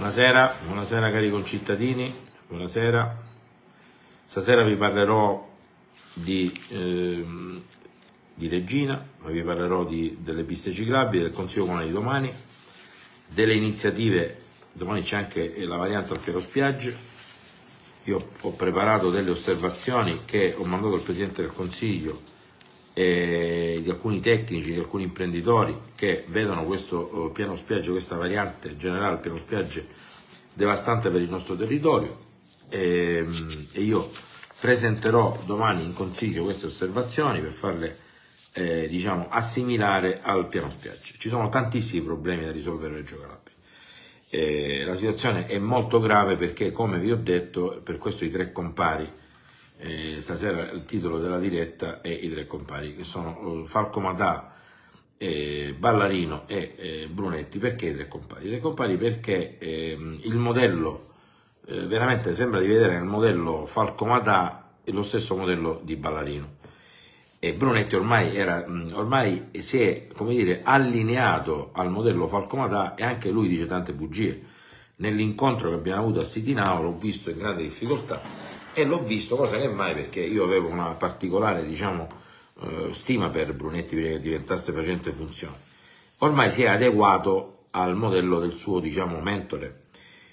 Buonasera cari concittadini, buonasera. Stasera vi parlerò di Regina, ma vi parlerò delle piste ciclabili, del Consiglio Comunale di domani, delle iniziative. Domani c'è anche la variante al Piero Spiagge. Io ho preparato delle osservazioni che ho mandato al Presidente del Consiglio e di alcuni tecnici, di alcuni imprenditori che vedono questo piano spiagge, questa variante generale piano spiagge devastante per il nostro territorio, e io presenterò domani in Consiglio queste osservazioni per farle diciamo assimilare al piano spiagge. Ci sono tantissimi problemi da risolvere a Reggio Calabria. La situazione è molto grave perché, come vi ho detto, per questo i tre compari, stasera il titolo della diretta è i tre compari, che sono Falco Matà, Ballarino e Brunetti. Perché i tre compari? I tre compari perché il modello, veramente sembra di vedere nel modello Falco Matà lo stesso modello di Ballarino. E Brunetti ormai si è, come dire, allineato al modello Falco Matà, e anche lui dice tante bugie. Nell'incontro che abbiamo avuto a Sitinao l'ho visto in grande difficoltà, e l'ho visto, cosa che mai, perché io avevo una particolare, diciamo, stima per Brunetti prima che diventasse facente funzione. Ormai si è adeguato al modello del suo, diciamo, mentore,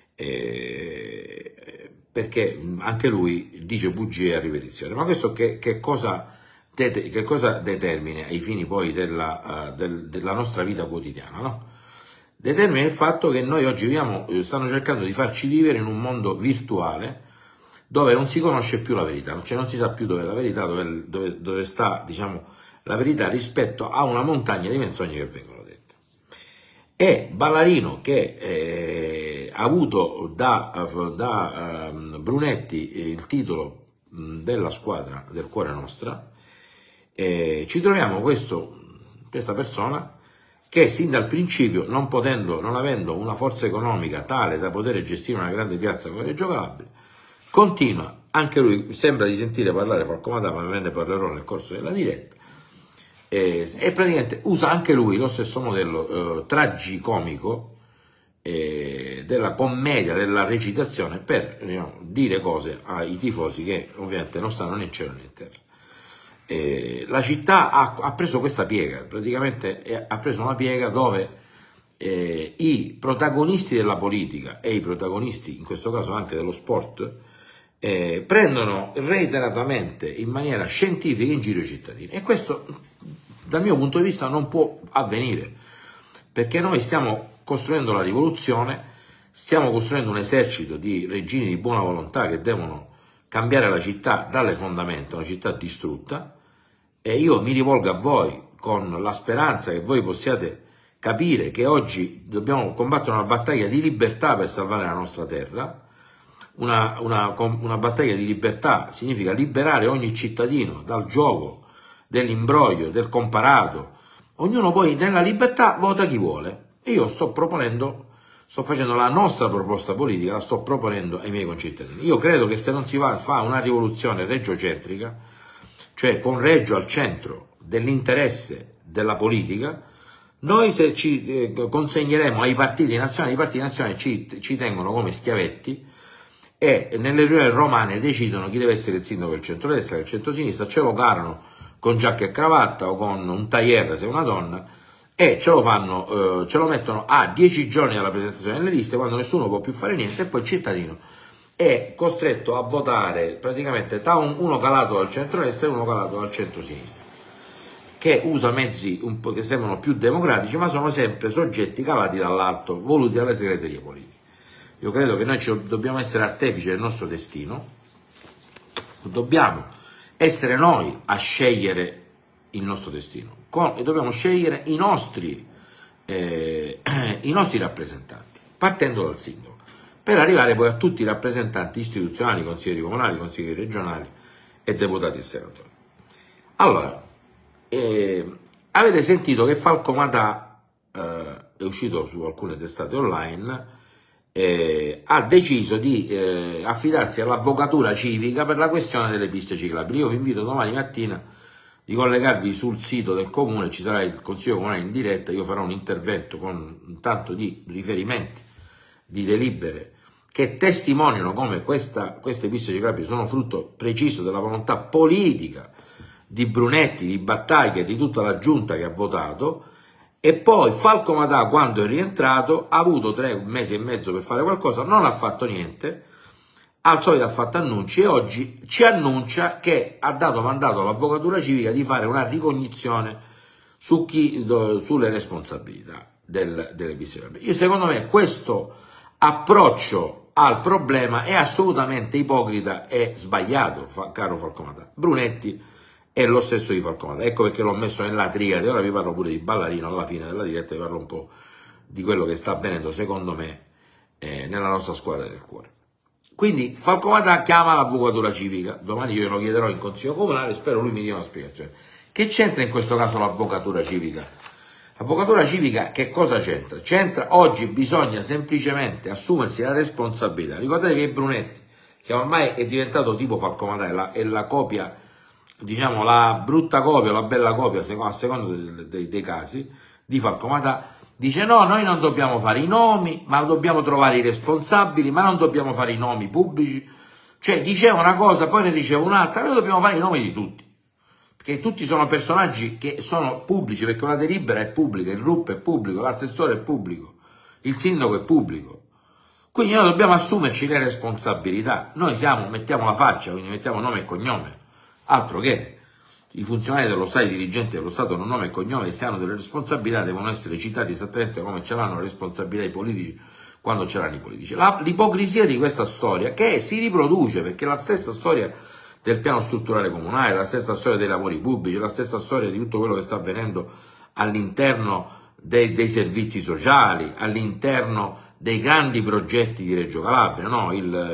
perché anche lui dice bugie a ripetizione. Ma questo che cosa determina ai fini poi della nostra vita quotidiana, no? Determina il fatto che noi oggi viviamo, stanno cercando di farci vivere in un mondo virtuale dove non si conosce più la verità, cioè non si sa più dove è la verità, dove sta, diciamo, la verità rispetto a una montagna di menzogne che vengono dette. E Ballarino, che ha avuto da Brunetti il titolo della squadra del cuore nostra, ci troviamo questa persona che sin dal principio, non avendo una forza economica tale da poter gestire una grande piazza come Reggio Calabria, continua, anche lui sembra di sentire parlare Falco Matà, ma ne parlerò nel corso della diretta, e praticamente usa anche lui lo stesso modello tragicomico della commedia, della recitazione, per dire cose ai tifosi che ovviamente non stanno né in cielo né in terra. La città ha preso questa piega, praticamente ha preso una piega dove i protagonisti della politica e i protagonisti, in questo caso anche dello sport, prendono reiteratamente in maniera scientifica in giro i cittadini, e questo dal mio punto di vista non può avvenire, perché noi stiamo costruendo la rivoluzione, stiamo costruendo un esercito di regini di buona volontà che devono cambiare la città dalle fondamenta, una città distrutta, e io mi rivolgo a voi con la speranza che voi possiate capire che oggi dobbiamo combattere una battaglia di libertà per salvare la nostra terra. Una battaglia di libertà significa liberare ogni cittadino dal gioco, dell'imbroglio, del comparato. Ognuno poi nella libertà vota chi vuole. E io sto facendo la nostra proposta politica, la sto proponendo ai miei concittadini. Io credo che se non si fa una rivoluzione regiocentrica, cioè con Reggio al centro dell'interesse della politica, noi se ci consegneremo ai partiti nazionali, i partiti nazionali ci tengono come schiavetti, e nelle riunioni romane decidono chi deve essere il sindaco del centrodestra, del centrosinistra, ce lo carano con giacca e cravatta o con un tailleur se è una donna, e ce lo mettono a 10 giorni dalla presentazione delle liste, quando nessuno può più fare niente, e poi il cittadino è costretto a votare praticamente tra uno calato dal centrodestra e uno calato dal centrosinistra, che usa mezzi che sembrano più democratici, ma sono sempre soggetti calati dall'alto, voluti dalle segreterie politiche. Io credo che noi dobbiamo essere artefici del nostro destino, dobbiamo essere noi a scegliere il nostro destino, e dobbiamo scegliere i nostri rappresentanti, partendo dal singolo, per arrivare poi a tutti i rappresentanti istituzionali, consiglieri comunali, consiglieri regionali e deputati e senatori. Allora, avete sentito che Falco Matà, è uscito su alcune testate online, ha deciso di affidarsi all'avvocatura civica per la questione delle piste ciclabili. Io vi invito domani mattina di collegarvi sul sito del comune, ci sarà il Consiglio Comunale in diretta, io farò un intervento con un tanto di riferimenti di delibere che testimoniano come queste piste ciclabili sono frutto preciso della volontà politica di Brunetti, di Battaglia e di tutta la giunta che ha votato, e poi Falcomatà, quando è rientrato, ha avuto 3 mesi e mezzo per fare qualcosa, non ha fatto niente, al solito ha fatto annunci, e oggi ci annuncia che ha dato mandato all'Avvocatura Civica di fare una ricognizione sulle responsabilità delle piste ciclabili. Secondo me questo approccio al problema è assolutamente ipocrita e sbagliato, caro Falcomatà. Brunetti è lo stesso di Falcomatà, ecco perché l'ho messo nella triade. Ora vi parlo pure di Ballarino alla fine della diretta, vi parlo un po' di quello che sta avvenendo secondo me nella nostra squadra del cuore. Quindi Falcomatà chiama l'Avvocatura Civica, domani io glielo chiederò in Consiglio Comunale, spero lui mi dia una spiegazione. Che c'entra in questo caso l'Avvocatura Civica? L'Avvocatura Civica che cosa c'entra? C'entra, oggi bisogna semplicemente assumersi la responsabilità. Ricordatevi che Brunetti, che ormai è diventato tipo Falcomatà, è la copia, diciamo la brutta copia o la bella copia a seconda dei casi di Falcomatà, dice no, noi non dobbiamo fare i nomi, ma dobbiamo trovare i responsabili, ma non dobbiamo fare i nomi pubblici. Cioè diceva una cosa, poi ne diceva un'altra, noi dobbiamo fare i nomi di tutti, perché tutti sono personaggi che sono pubblici, perché una delibera è pubblica, il RUP è pubblico, l'assessore è pubblico, il sindaco è pubblico. Quindi noi dobbiamo assumerci le responsabilità. Noi mettiamo la faccia, quindi mettiamo nome e cognome, altro che i funzionari dello Stato, i dirigenti dello Stato hanno nome e cognome, e se hanno delle responsabilità devono essere citati esattamente come ce l'hanno le responsabilità i politici quando ce l'hanno i politici. L'ipocrisia di questa storia, che si riproduce, perché la stessa storia del piano strutturale comunale, la stessa storia dei lavori pubblici, la stessa storia di tutto quello che sta avvenendo all'interno dei servizi sociali, all'interno dei grandi progetti di Reggio Calabria, no?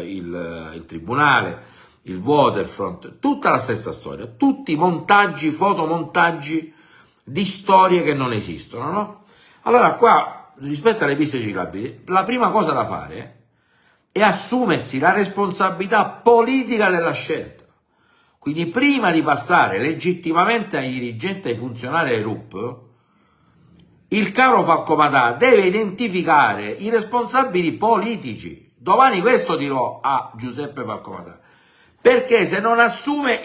il tribunale, il waterfront, tutta la stessa storia, tutti montaggi, fotomontaggi di storie che non esistono, no? Allora qua, rispetto alle piste ciclabili, la prima cosa da fare è assumersi la responsabilità politica della scelta. Quindi prima di passare legittimamente ai dirigenti, ai funzionari, ai RUP, il caro Falcomatà deve identificare i responsabili politici. Domani questo dirò a Giuseppe Falcomatà, perché se non assume,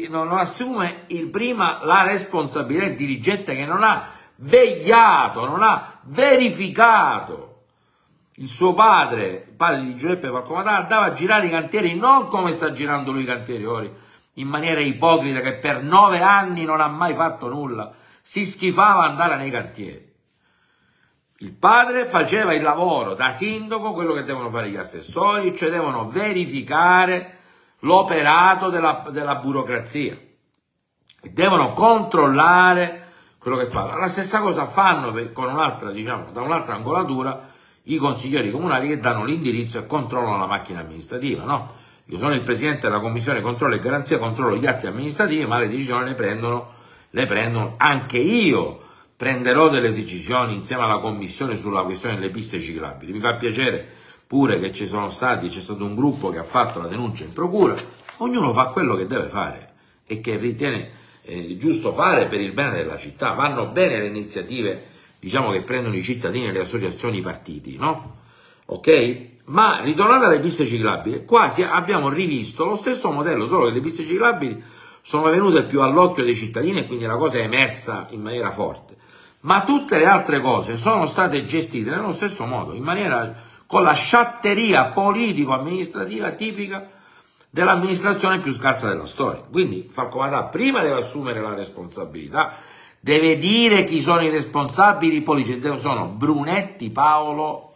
prima la responsabilità del dirigente che non ha vegliato, non ha verificato. Il suo padre, il padre di Giuseppe Falcomatà, andava a girare i cantieri non come sta girando lui i cantieri ora, in maniera ipocrita, che per 9 anni non ha mai fatto nulla, si schifava andare nei cantieri. Il padre faceva il lavoro da sindaco, quello che devono fare gli assessori, cioè devono verificare l'operato della burocrazia, devono controllare quello che fanno. La stessa cosa fanno con un'altra, diciamo, da un'altra angolatura i consiglieri comunali, che danno l'indirizzo e controllano la macchina amministrativa, no? Io sono il presidente della commissione controllo e garanzia, controllo gli atti amministrativi, ma le decisioni le prendono anche io. Prenderò delle decisioni insieme alla commissione sulla questione delle piste ciclabili. Mi fa piacere pure che c'è stato un gruppo che ha fatto la denuncia in procura. Ognuno fa quello che deve fare e che ritiene giusto fare per il bene della città. Vanno bene le iniziative, diciamo, che prendono i cittadini, le associazioni, i partiti, no? Ok? Ma ritornando alle piste ciclabili, qua abbiamo rivisto lo stesso modello, solo che le piste ciclabili sono venute più all'occhio dei cittadini e quindi la cosa è emersa in maniera forte. Ma tutte le altre cose sono state gestite nello stesso modo, con la sciatteria politico-amministrativa tipica dell'amministrazione più scarsa della storia. Quindi Falcomatà prima deve assumere la responsabilità, deve dire chi sono i responsabili politici, sono Brunetti Paolo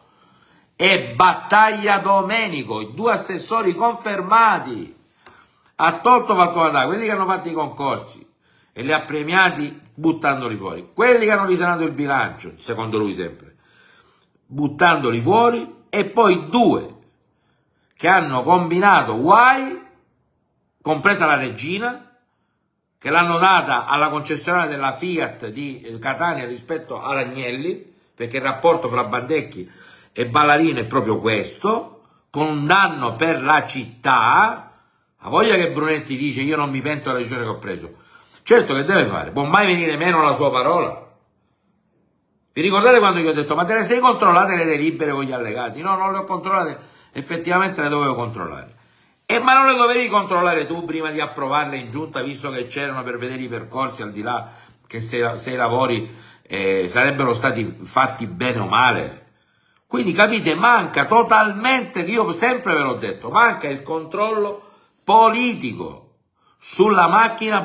e Battaglia Domenico, i 2 assessori confermati. Ha tolto Falcomatà, quelli che hanno fatto i concorsi, e li ha premiati buttandoli fuori. Quelli che hanno risanato il bilancio, secondo lui sempre, buttandoli fuori, e poi 2 che hanno combinato guai, compresa la regina, che l'hanno data alla concessionaria della Fiat di Catania rispetto ad Agnelli, perché il rapporto fra Bandecchi e Ballarino è proprio questo, con un danno per la città. A voglia che Brunetti dice io non mi pento della decisione che ho preso. Certo che deve fare, può mai venire meno alla sua parola? Vi ricordate quando io ho detto, ma te le sei controllate le delibere con gli allegati? No, non le ho controllate, effettivamente le dovevo controllare. Ma non le dovevi controllare tu prima di approvarle in giunta, visto che c'erano per vedere i percorsi, al di là che se i lavori sarebbero stati fatti bene o male? Quindi capite, manca totalmente, io sempre ve l'ho detto, manca il controllo politico sulla macchina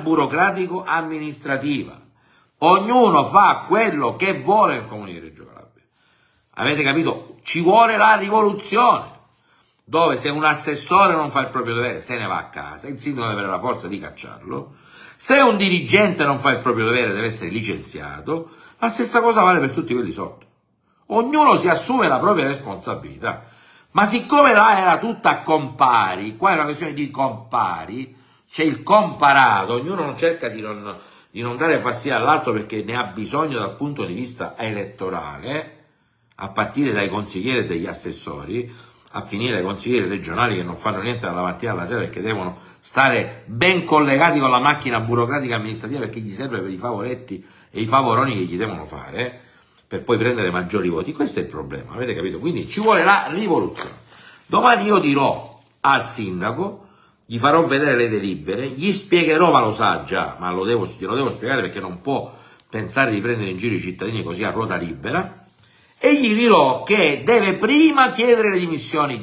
burocratico-amministrativa. Ognuno fa quello che vuole nel Comune di Reggio Calabria. Avete capito? Ci vuole la rivoluzione, dove se un assessore non fa il proprio dovere se ne va a casa, il sindaco deve avere la forza di cacciarlo, se un dirigente non fa il proprio dovere deve essere licenziato, la stessa cosa vale per tutti quelli sotto. Ognuno si assume la propria responsabilità. Ma siccome là era tutta a compari, qua è una questione di compari, c'è il comparato, ognuno non cerca di non dare fastidio all'altro perché ne ha bisogno dal punto di vista elettorale, a partire dai consiglieri e dagli assessori, a finire ai consiglieri regionali che non fanno niente dalla mattina alla sera perché devono stare ben collegati con la macchina burocratica amministrativa perché gli serve per i favoretti e i favoroni che gli devono fare per poi prendere maggiori voti. Questo è il problema, avete capito? Quindi ci vuole la rivoluzione. Domani io dirò al sindaco, gli farò vedere le delibere, gli spiegherò, ma lo sa già, ma glielo devo spiegare perché non può pensare di prendere in giro i cittadini così a ruota libera, e gli dirò che deve prima chiedere le dimissioni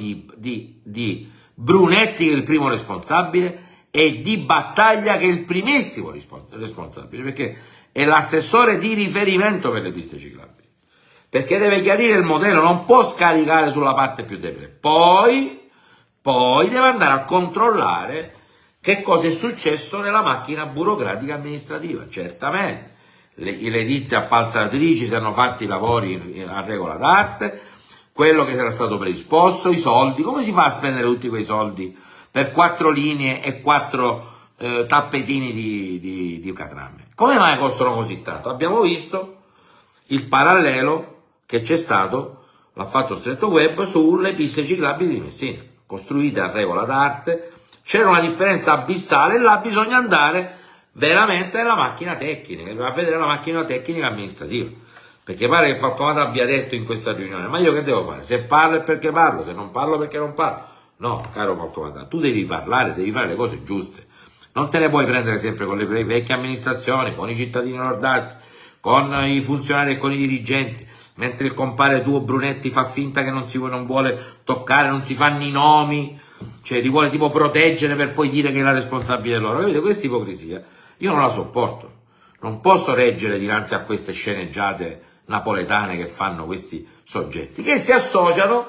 di Brunetti, che è il primo responsabile, e di Battaglia, che è il primissimo responsabile, perché è l'assessore di riferimento per le piste ciclabili. Perché deve chiarire il modello, non può scaricare sulla parte più debole. Poi deve andare a controllare che cosa è successo nella macchina burocratica amministrativa. Certamente, le ditte appaltatrici si hanno fatti i lavori a regola d'arte, quello che era stato predisposto, i soldi, come si fa a spendere tutti quei soldi per 4 linee e 4 tappetini di catrame? Come mai costano così tanto? Abbiamo visto il parallelo che c'è stato, l'ha fatto Stretto Web, sulle piste ciclabili di Messina, costruite a regola d'arte, c'era una differenza abissale e là bisogna andare veramente nella macchina tecnica, a vedere la macchina tecnica amministrativa, perché pare che Falcomata abbia detto in questa riunione, ma io che devo fare? Se parlo è perché parlo, se non parlo perché non parlo. No, caro Falcomata, tu devi parlare, devi fare le cose giuste, non te ne puoi prendere sempre con le vecchie amministrazioni, con i cittadini nordazzi, con i funzionari e con i dirigenti, mentre il compare tuo Brunetti fa finta che non vuole toccare, non si fanno i nomi, cioè li vuole tipo proteggere per poi dire che è la responsabile loro. Capite? Questa ipocrisia io non la sopporto, non posso reggere dinanzi a queste sceneggiate napoletane che fanno questi soggetti, che si associano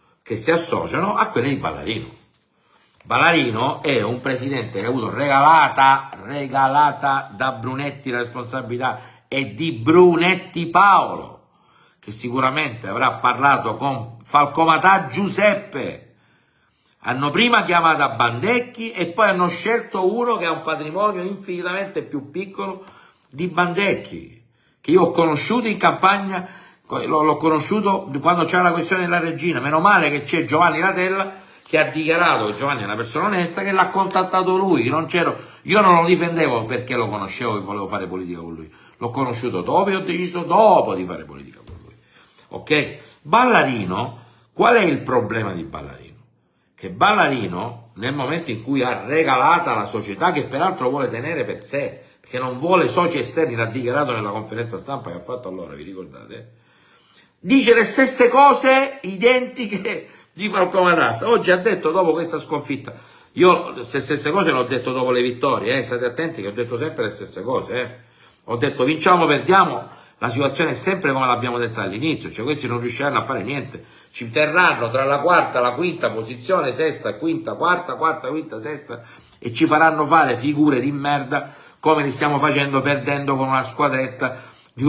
a quelle di Ballarino. Ballarino è un presidente che ha avuto regalata da Brunetti la responsabilità, e di Brunetti Paolo, che sicuramente avrà parlato con Falcomatà Giuseppe. Hanno prima chiamato a Bandecchi e poi hanno scelto uno che ha un patrimonio infinitamente più piccolo di Bandecchi, che io ho conosciuto in campagna, l'ho conosciuto quando c'era la questione della regina. Meno male che c'è Giovanni Latella, che ha dichiarato che Giovanni è una persona onesta, che l'ha contattato lui. Io non lo difendevo perché lo conoscevo e volevo fare politica con lui, l'ho conosciuto dopo e ho deciso dopo di fare politica con lui. Ok? Ballarino, qual è il problema di Ballarino? Che Ballarino, nel momento in cui ha regalata la società, che peraltro vuole tenere per sé, perché non vuole soci esterni, l'ha dichiarato nella conferenza stampa che ha fatto allora, vi ricordate? Dice le stesse cose identiche di Falcomatassa. Oggi ha detto, dopo questa sconfitta, io le stesse cose le ho detto dopo le vittorie, state attenti che ho detto sempre le stesse cose, ho detto vinciamo, perdiamo, la situazione è sempre come l'abbiamo detta all'inizio, cioè questi non riusciranno a fare niente, ci terranno tra la quarta e la quinta posizione, sesta, quinta, quarta, quinta, sesta, e ci faranno fare figure di merda come li stiamo facendo perdendo con una squadretta di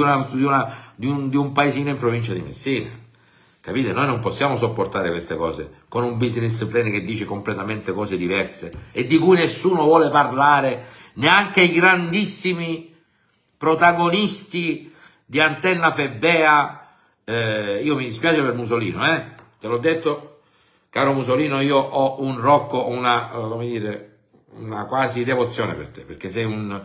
un paesino in provincia di Messina. Capite? Noi non possiamo sopportare queste cose con un business plan che dice completamente cose diverse e di cui nessuno vuole parlare, neanche i grandissimi protagonisti di Antenna Febea. Io mi dispiace per Musolino, te l'ho detto, caro Musolino, io ho un Rocco, una quasi devozione per te, perché sei un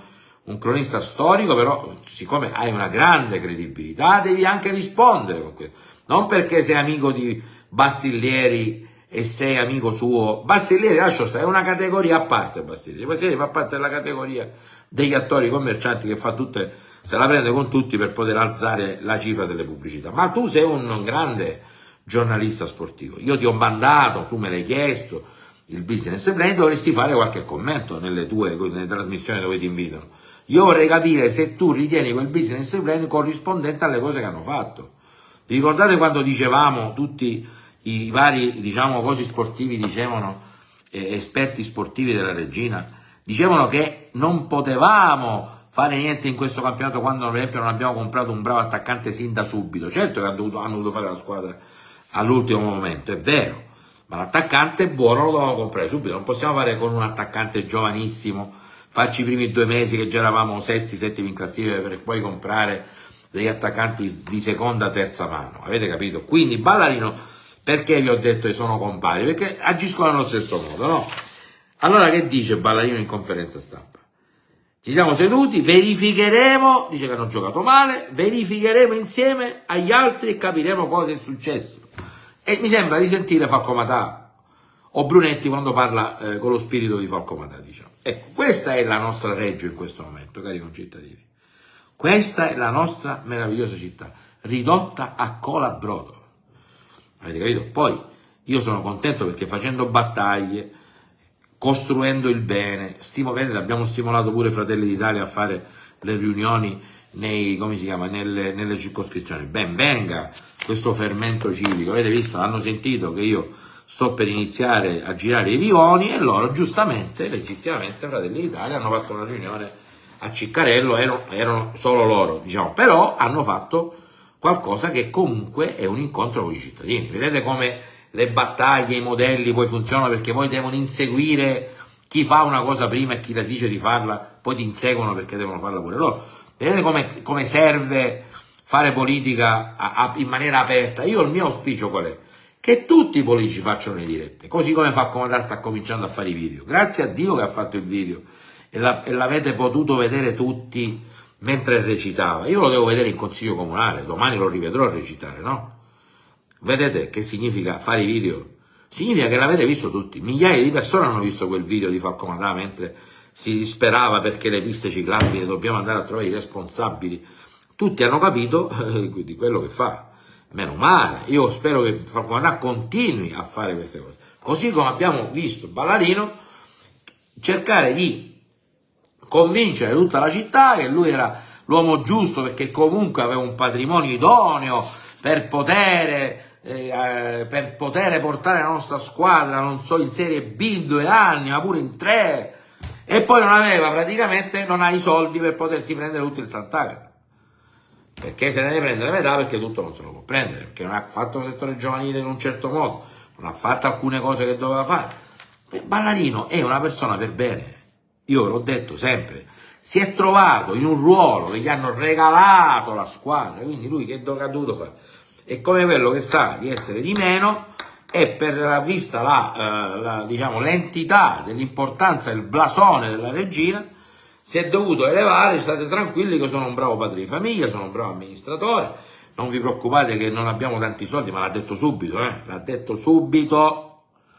un cronista storico, però siccome hai una grande credibilità devi anche rispondere con questo. Non perché sei amico di Bastiglieri e sei amico suo. Bastiglieri, lascio stare, è una categoria a parte. Bastiglieri fa parte della categoria degli attori commercianti che fa tutte, se la prende con tutti per poter alzare la cifra delle pubblicità. Ma tu sei un grande giornalista sportivo, io ti ho mandato, tu me l'hai chiesto, il business plan, dovresti fare qualche commento nelle trasmissioni dove ti invitano. Io vorrei capire se tu ritieni quel business plan corrispondente alle cose che hanno fatto. Vi ricordate quando dicevamo, tutti i vari, diciamo, cosi sportivi dicevano, esperti sportivi della regina, dicevano che non potevamo fare niente in questo campionato quando per esempio non abbiamo comprato un bravo attaccante sin da subito. Certo che hanno dovuto fare la squadra all'ultimo momento, è vero, ma l'attaccante buono lo dovevamo comprare subito, non possiamo fare con un attaccante giovanissimo, farci i primi 2 mesi che già eravamo sesti, settimi in classifica per poi comprare degli attaccanti di seconda, terza mano, avete capito? Quindi Ballarino, perché vi ho detto che sono compari? Perché agiscono allo stesso modo, no? Allora che dice Ballarino in conferenza stampa? Ci siamo seduti, verificheremo, dice che hanno giocato male, verificheremo insieme agli altri e capiremo cosa è successo. E mi sembra di sentire Falco Matà o Brunetti quando parla con lo spirito di Falco Matà, diciamo. Ecco, questa è la nostra Reggio in questo momento, cari concittadini. Questa è la nostra meravigliosa città, ridotta a colabrodo. Avete capito? Poi io sono contento perché facendo battaglie, costruendo il bene, abbiamo stimolato pure Fratelli d'Italia a fare le riunioni nelle circoscrizioni. Ben venga questo fermento civico, avete visto, hanno sentito che io sto per iniziare a girare i rioni e loro giustamente, legittimamente, Fratelli d'Italia hanno fatto una riunione a Ciccarello, erano solo loro, diciamo, però hanno fatto qualcosa che comunque è un incontro con i cittadini. Vedete come le battaglie, i modelli poi funzionano, perché poi devono inseguire chi fa una cosa prima e chi la dice di farla, poi ti inseguono perché devono farla pure loro. Vedete come serve fare politica in maniera aperta? Io il mio auspicio qual è? Che tutti i politici facciano le dirette, così come Falco Matà sta cominciando a fare i video. Grazie a Dio che ha fatto il video e l'avete potuto vedere tutti mentre recitava. Io lo devo vedere in consiglio comunale, domani lo rivedrò a recitare, no? Vedete che significa fare i video? Significa che l'avete visto tutti, migliaia di persone hanno visto quel video di Falco Matà mentre si disperava perché le piste ciclabili dobbiamo andare a trovare i responsabili. Tutti hanno capito di quello che fa, meno male. Io spero che Falco Matà continui a fare queste cose, così come abbiamo visto Ballarino cercare di convincere tutta la città che lui era l'uomo giusto perché comunque aveva un patrimonio idoneo per poter portare la nostra squadra, non so, in Serie B in 2 anni, ma pure in 3, e poi non ha i soldi per potersi prendere tutto il Sant'Agata, perché se ne deve prendere metà, perché tutto non se lo può prendere, perché non ha fatto il settore giovanile in un certo modo, non ha fatto alcune cose che doveva fare. Ballarino è una persona per bene, io ve l'ho detto sempre, si è trovato in un ruolo che gli hanno regalato la squadra, quindi lui che ha dovuto fare? È come quello che sa di essere di meno e per vista diciamo, l'entità dell'importanza del blasone della regina si è dovuto elevare. State tranquilli che sono un bravo padre di famiglia, sono un bravo amministratore, non vi preoccupate che non abbiamo tanti soldi, ma l'ha detto subito, l'ha detto subito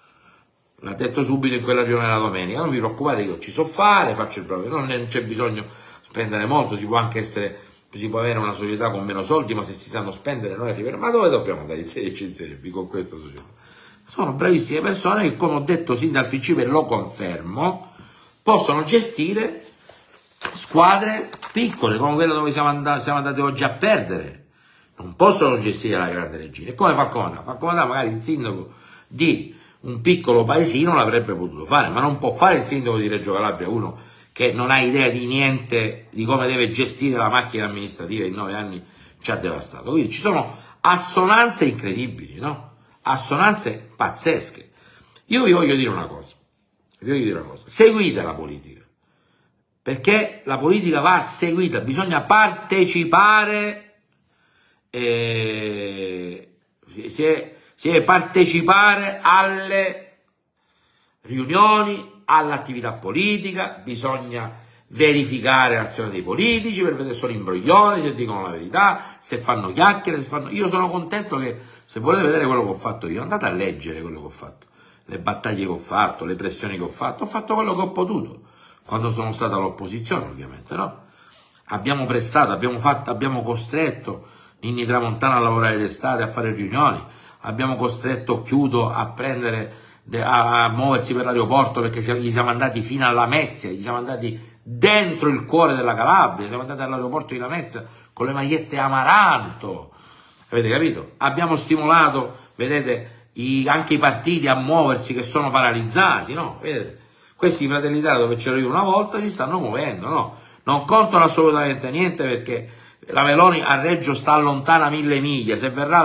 in quella riunione la domenica, non vi preoccupate che io ci so fare, faccio il proprio, non c'è bisogno spendere molto, si può avere una società con meno soldi, ma se si sanno spendere noi arriveremo. Ma dove dobbiamo andare in Serie C, in Serie B con questa società? Sono bravissime persone che, come ho detto sin dal principio e lo confermo, possono gestire squadre piccole come quella dove siamo andati oggi a perdere. Non possono gestire la grande regina. E come Falco Matà? Falco Matà magari il sindaco di un piccolo paesino l'avrebbe potuto fare, ma non può fare il sindaco di Reggio Calabria uno che non ha idea di niente di come deve gestire la macchina amministrativa, in 9 anni ci ha devastato. Quindi ci sono assonanze incredibili, no? Assonanze pazzesche. Io vi voglio dire una cosa, seguite la politica, perché la politica va seguita, bisogna partecipare, si deve partecipare alle riunioni, all'attività politica, bisogna verificare l'azione dei politici, per vedere se sono imbroglioni, se dicono la verità, se fanno chiacchiere, se fanno... Io sono contento che, se volete vedere quello che ho fatto io, andate a leggere quello che ho fatto, le battaglie che ho fatto, le pressioni che ho fatto quello che ho potuto, quando sono stato all'opposizione ovviamente, no? Abbiamo pressato, abbiamo costretto Ninni Tramontana a lavorare d'estate, a fare riunioni, abbiamo costretto Chiuto a a muoversi per l'aeroporto perché gli siamo andati fino alla Lamezia, gli siamo andati dentro il cuore della Calabria, siamo andati all'aeroporto di Lamezia con le magliette Amaranto, avete capito? Abbiamo stimolato, vedete, anche i partiti a muoversi che sono paralizzati, no? Vedete? Questi Fratelli d'Italia, dove c'ero io una volta, si stanno muovendo, no? Non contano assolutamente niente perché la Meloni a Reggio sta lontana 1000 miglia, se verrà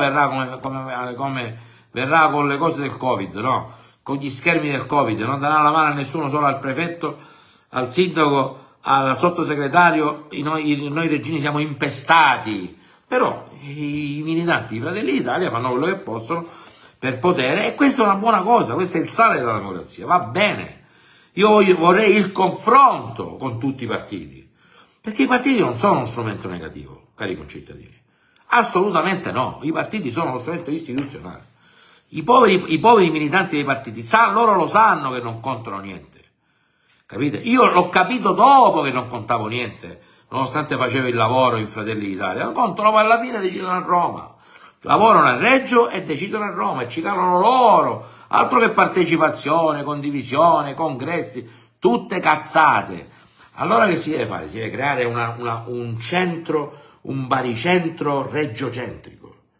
come verrà con le cose del Covid, no? Con gli schermi del Covid, non darà la mano a nessuno, solo al prefetto, al sindaco, al sottosegretario. Noi reggini siamo impestati, però i militanti di Fratelli d'Italia fanno quello che possono per potere, e questa è una buona cosa, questo è il sale della democrazia, va bene. Io vorrei il confronto con tutti i partiti, perché i partiti non sono uno strumento negativo, cari concittadini, assolutamente no, i partiti sono uno strumento istituzionale. I poveri militanti dei partiti, loro lo sanno che non contano niente, capite? Io l'ho capito dopo che non contavo niente, nonostante facevo il lavoro in Fratelli d'Italia, non contano, ma alla fine decidono a Roma, lavorano a Reggio e decidono a Roma e ci calano loro, altro che partecipazione, condivisione, congressi, tutte cazzate. Allora che si deve fare? Si deve creare un centro, un baricentro reggiocentrico,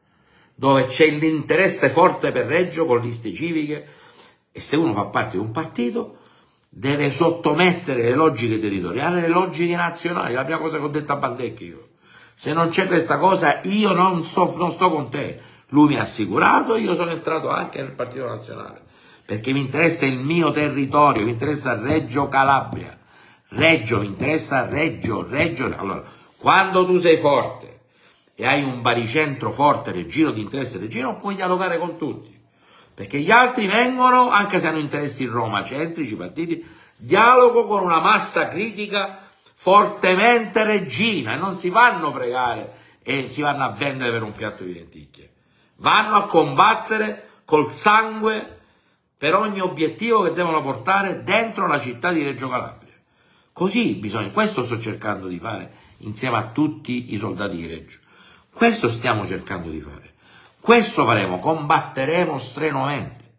dove c'è l'interesse forte per Reggio con liste civiche, e se uno fa parte di un partito deve sottomettere le logiche territoriali alle logiche nazionali. La prima cosa che ho detto a Bandecchi io: se non c'è questa cosa io non sto con te. Lui mi ha assicurato, io sono entrato anche nel Partito Nazionale, perché mi interessa il mio territorio, mi interessa Reggio Calabria, Reggio, mi interessa Reggio. Allora, quando tu sei forte e hai un baricentro forte reggino, di interesse reggino, puoi dialogare con tutti, perché gli altri vengono, anche se hanno interessi in Roma, centrici, partiti, dialogo con una massa critica fortemente reggina, e non si vanno fregare e si vanno a vendere per un piatto di lenticchie, vanno a combattere col sangue per ogni obiettivo che devono portare dentro la città di Reggio Calabria. Così bisogna, questo sto cercando di fare insieme a tutti i soldati di Reggio, questo stiamo cercando di fare, questo faremo, combatteremo strenuamente,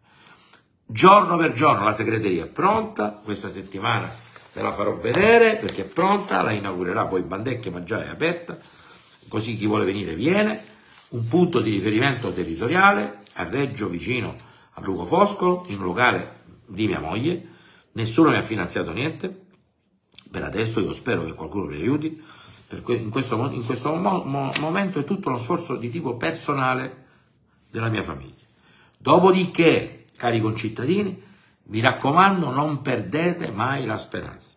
giorno per giorno. La segreteria è pronta, questa settimana ve la farò vedere perché è pronta, la inaugurerà poi Bandecchi, ma già è aperta, così chi vuole venire viene. Un punto di riferimento territoriale a Reggio, vicino a Lugo Foscolo, in un locale di mia moglie, nessuno mi ha finanziato niente per adesso, io spero che qualcuno mi aiuti, in questo momento è tutto uno sforzo di tipo personale della mia famiglia. Dopodiché, cari concittadini, vi raccomando, non perdete mai la speranza.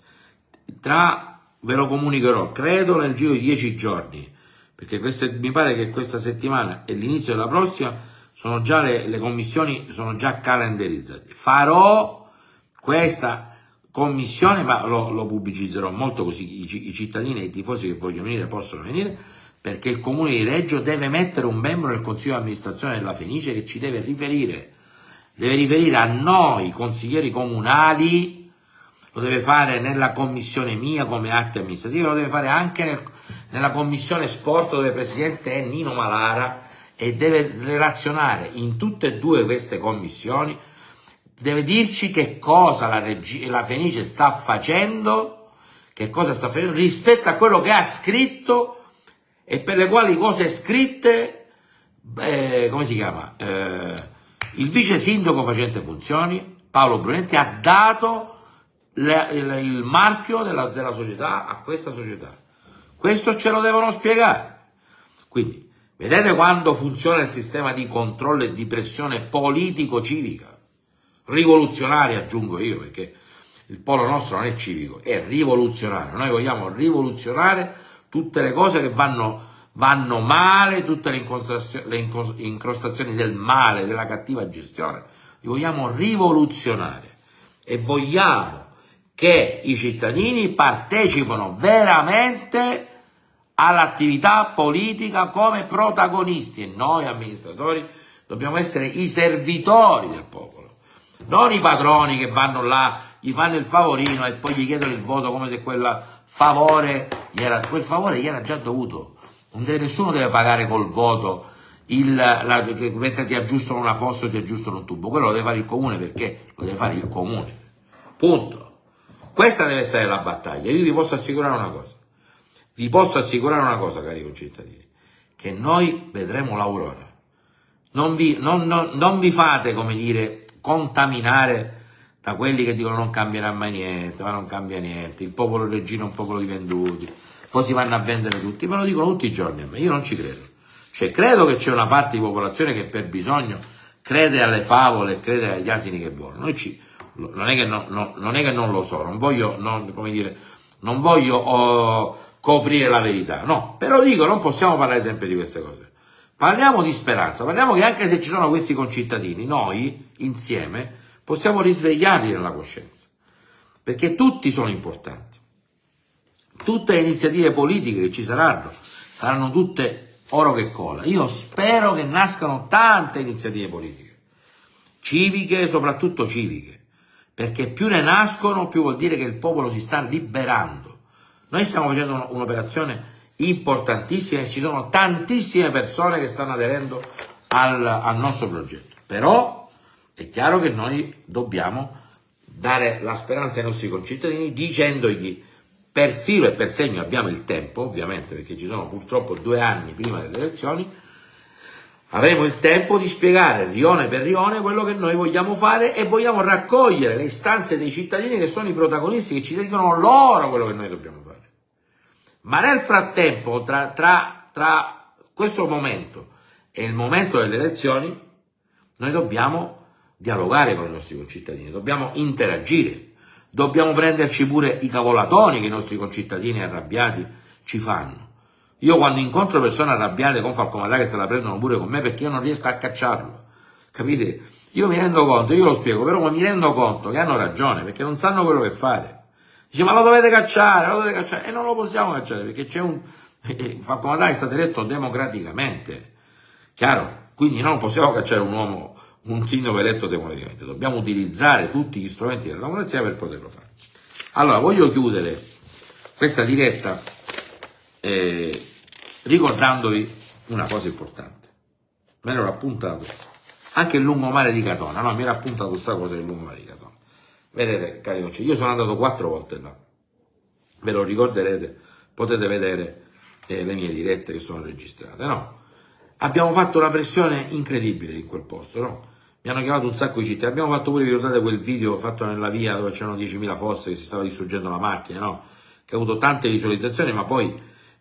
Ve lo comunicherò, credo nel giro di 10 giorni, perché mi pare che questa settimana e l'inizio della prossima sono già le commissioni sono già calendarizzate. Farò questa commissione, ma lo pubblicizzerò molto, così i cittadini e i tifosi che vogliono venire possono venire, perché il Comune di Reggio deve mettere un membro nel Consiglio di amministrazione della Fenice che ci deve riferire a noi consiglieri comunali, lo deve fare nella commissione mia come atti amministrativi, lo deve fare anche nella commissione sport dove presidente è Nino Malara, e deve relazionare in tutte e due queste commissioni, deve dirci che cosa la Fenice sta facendo, rispetto a quello che ha scritto e per le quali cose scritte, come si chiama? Il vice sindaco facente funzioni, Paolo Brunetti, ha dato il marchio della società a questa società. Questo ce lo devono spiegare. Quindi, vedete quando funziona il sistema di controllo e di pressione politico-civica? Rivoluzionaria, aggiungo io, perché il polo nostro non è civico, è rivoluzionario. Noi vogliamo rivoluzionare tutte le cose che vanno male, tutte le incrostazioni del male, della cattiva gestione, li vogliamo rivoluzionare, e vogliamo che i cittadini partecipano veramente all'attività politica come protagonisti, e noi amministratori dobbiamo essere i servitori del popolo, non i padroni che vanno là, gli fanno il favorino e poi gli chiedono il voto come se quel favore gli era già dovuto. Nessuno deve pagare col voto mentre ti aggiustano una fossa o ti aggiustano un tubo. Quello lo deve fare il comune, perché lo deve fare il comune, punto. Questa deve essere la battaglia. Io vi posso assicurare una cosa, cari concittadini, che noi vedremo l'aurora. Non vi fate, come dire, contaminare da quelli che dicono non cambierà mai niente, ma non cambia niente, il popolo reggino è un popolo di venduti, poi si vanno a vendere tutti, me lo dicono tutti i giorni a me, io non ci credo. Cioè, credo che c'è una parte di popolazione che per bisogno crede alle favole, crede agli asini che volano. Non è che non lo so, non voglio coprire la verità, no, però dico, non possiamo parlare sempre di queste cose. Parliamo di speranza, parliamo che anche se ci sono questi concittadini, noi insieme possiamo risvegliarli nella coscienza, perché tutti sono importanti. Tutte le iniziative politiche che ci saranno tutte oro che cola. Io spero che nascano tante iniziative politiche, civiche, soprattutto civiche, perché più ne nascono, più vuol dire che il popolo si sta liberando. Noi stiamo facendo un'operazione importantissima e ci sono tantissime persone che stanno aderendo al nostro progetto. Però è chiaro che noi dobbiamo dare la speranza ai nostri concittadini dicendogli per filo e per segno, abbiamo il tempo, ovviamente, perché ci sono purtroppo 2 anni prima delle elezioni, avremo il tempo di spiegare rione per rione quello che noi vogliamo fare e vogliamo raccogliere le istanze dei cittadini che sono i protagonisti, che ci dicono loro quello che noi dobbiamo fare. Ma nel frattempo, tra questo momento e il momento delle elezioni, noi dobbiamo dialogare con i nostri concittadini, dobbiamo interagire, dobbiamo prenderci pure i cavolatoni che i nostri concittadini arrabbiati ci fanno. Io quando incontro persone arrabbiate con Falco Madà che se la prendono pure con me perché io non riesco a cacciarlo, capite? Io mi rendo conto, io lo spiego, però mi rendo conto che hanno ragione, perché non sanno quello che fare. Dice, ma lo dovete cacciare, e non lo possiamo cacciare, perché c'è Falco Madà è stato eletto democraticamente, chiaro? Quindi non possiamo cacciare un sindaco eletto democraticamente, dobbiamo utilizzare tutti gli strumenti della democrazia per poterlo fare. Allora, voglio chiudere questa diretta ricordandovi una cosa importante. Me l'ero appuntato anche il lungomare di Catona, no, mi era appuntato questa cosa del lungomare di Catona. Vedete, cari amici, io sono andato 4 volte là, ve lo ricorderete, potete vedere le mie dirette che sono registrate, no? Abbiamo fatto una pressione incredibile in quel posto, no? Mi hanno chiamato un sacco di cittadini, abbiamo fatto pure, vi ricordate quel video fatto nella via dove c'erano 10.000 fosse che si stava distruggendo la macchina, no? Che ha avuto tante visualizzazioni, ma poi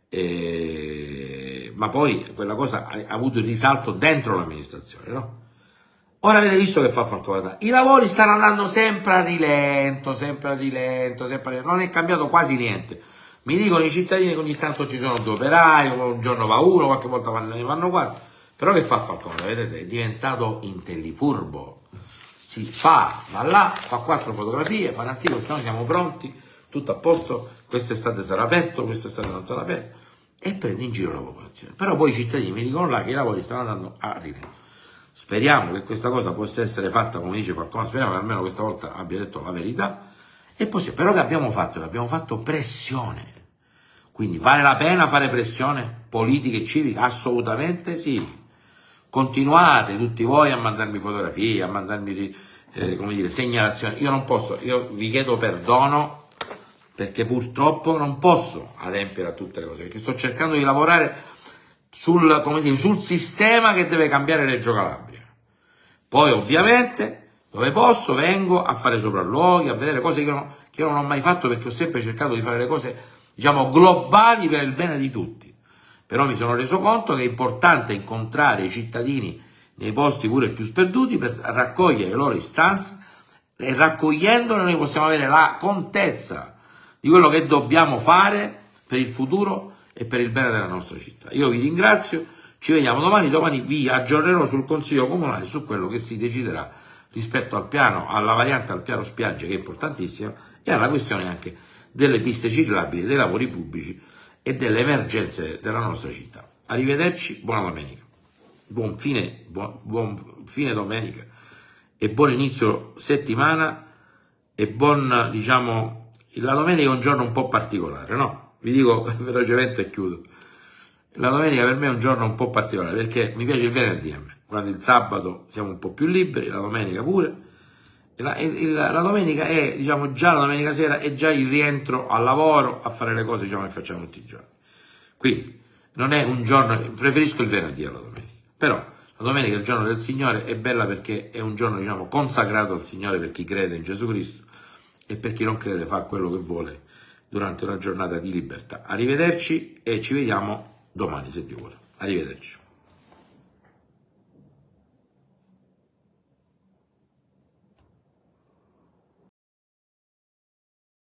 quella cosa ha avuto il risalto dentro l'amministrazione, no? Ora avete visto che fa Falco Madà, i lavori stanno andando sempre a rilento, non è cambiato quasi niente. Mi dicono i cittadini che ogni tanto ci sono 2 operai, un giorno va uno, qualche volta vanno 4, però che fa Falco Madà, vedete, è diventato intellifurbo, va là, fa 4 fotografie, fa un articolo, noi siamo pronti, tutto a posto, quest'estate sarà aperto, quest'estate non sarà aperto, e prende in giro la popolazione. Però poi i cittadini mi dicono là che i lavori stanno andando a rilento. Speriamo che questa cosa possa essere fatta, come dice Falcone, speriamo che almeno questa volta abbia detto la verità, e poi, però che abbiamo fatto? Abbiamo fatto pressione. Quindi vale la pena fare pressione politica e civica? Assolutamente sì. Continuate tutti voi a mandarmi fotografie, a mandarmi segnalazioni. Io non posso, io vi chiedo perdono perché purtroppo non posso adempiere a tutte le cose, perché sto cercando di lavorare sul sistema che deve cambiare Reggio Calabria. Poi ovviamente dove posso vengo a fare sopralluoghi, a vedere cose che io non ho mai fatto, perché ho sempre cercato di fare le cose, diciamo, globali per il bene di tutti. Però mi sono reso conto che è importante incontrare i cittadini nei posti pure più sperduti per raccogliere le loro istanze, e raccogliendole noi possiamo avere la contezza di quello che dobbiamo fare per il futuro e per il bene della nostra città. Io vi ringrazio, ci vediamo domani vi aggiornerò sul Consiglio Comunale, su quello che si deciderà rispetto al piano, alla variante al piano spiagge, che è importantissima, e alla questione anche delle piste ciclabili, dei lavori pubblici e delle emergenze della nostra città. Arrivederci, buona domenica, buon fine domenica e buon inizio settimana e buon, diciamo, la domenica è un giorno un po' particolare, no? Vi dico velocemente e chiudo. La domenica per me è un giorno un po' particolare perché mi piace il venerdì a me, quando il sabato siamo un po' più liberi, la domenica pure. La domenica è, diciamo, già la domenica sera è già il rientro al lavoro, a fare le cose, diciamo, che facciamo tutti i giorni. Quindi non è un giorno, preferisco il venerdì alla domenica, però la domenica è il giorno del Signore, è bella perché è un giorno, diciamo, consacrato al Signore per chi crede in Gesù Cristo e per chi non crede fa quello che vuole durante una giornata di libertà. Arrivederci e ci vediamo domani se Dio vuole. Arrivederci.